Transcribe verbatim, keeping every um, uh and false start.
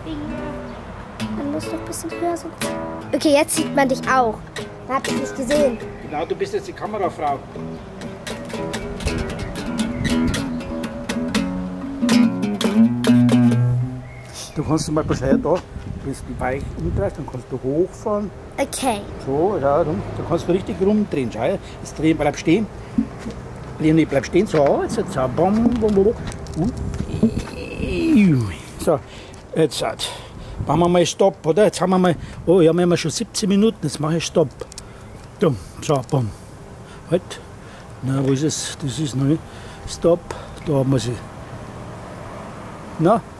Man muss doch ein bisschen höher sein. Okay, jetzt sieht man dich auch. Da hab ich dich gesehen. Genau, du bist jetzt die Kamerafrau. Du kannst mal Bescheid da, wenn du die Weiche umdrehst, dann kannst du hochfahren. Okay. So, ja, dann, dann kannst du richtig rumdrehen. Schau, jetzt drehen, bleib stehen. Leonie, bleib stehen. So, jetzt, jetzt, so, bom, bom, bom. Und, so, jetzt machen wir mal Stopp, oder? Jetzt haben wir mal, oh, ja, wir haben schon siebzehn Minuten, jetzt mache ich Stopp. So, so, bom. Halt. Na, wo ist es? Das ist noch nicht. Stopp. Da haben wir sie. Na?